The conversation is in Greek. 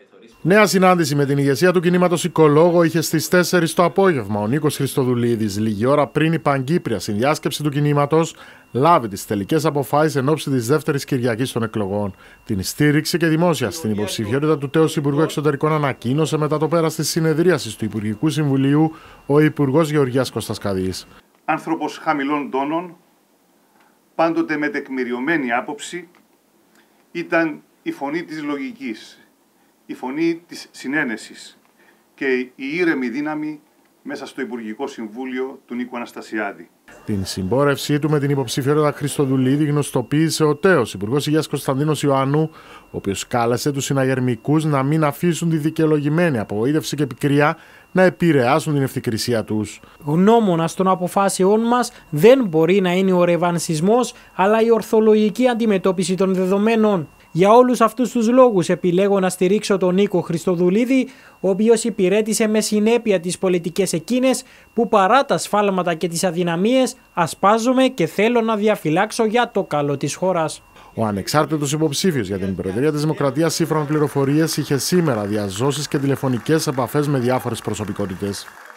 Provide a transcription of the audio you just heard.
Νέα συνάντηση με την ηγεσία του κινήματος Οικολόγο είχε στις 4 το απόγευμα ο Νίκος Χριστοδουλίδης, λίγη ώρα πριν η Παγκύπρια συνδιάσκεψη του κινήματος λάβει τις τελικές αποφάσεις εν ώψη της δεύτερης Κυριακής των εκλογών. Την στήριξη και δημόσια στην υποψηφιότητα του τέως Υπουργού Εξωτερικών ανακοίνωσε μετά το πέρας της συνεδρίασης του Υπουργικού Συμβουλίου ο Υπουργός Γεωργίας Κώστας Καδής. Άνθρωπος χαμηλών τόνων, πάντοτε με τεκμηριωμένη άποψη, ήταν η φωνή της λογικής, η φωνή της συνένεσης και η ήρεμη δύναμη μέσα στο Υπουργικό Συμβούλιο του Νίκου Αναστασιάδη. Την συμπόρευσή του με την υποψηφιότητα Χριστοδουλίδη γνωστοποίησε ο τέος Υπουργός Υγείας Κωνσταντίνος Ιωάννου, ο οποίος κάλεσε τους συναγερμικούς να μην αφήσουν τη δικαιολογημένη απογοήτευση και πικρία να επηρεάσουν την ευθυκρισία τους. Γνώμονας των αποφάσεών μας δεν μπορεί να είναι ο ρεβανσισμός, αλλά η ορθολογική αντιμετώπιση των δεδομένων. Για όλους αυτούς τους λόγους επιλέγω να στηρίξω τον Νίκο Χριστοδουλίδη, ο οποίος υπηρέτησε με συνέπεια τις πολιτικές εκείνες που παρά τα σφάλματα και τις αδυναμίες ασπάζομαι και θέλω να διαφυλάξω για το καλό της χώρας. Ο ανεξάρτητος υποψήφιος για την Προεδρία της Δημοκρατίας, σύμφωνα με πληροφορίες, είχε σήμερα διαζώσεις και τηλεφωνικές επαφές με διάφορες προσωπικότητες.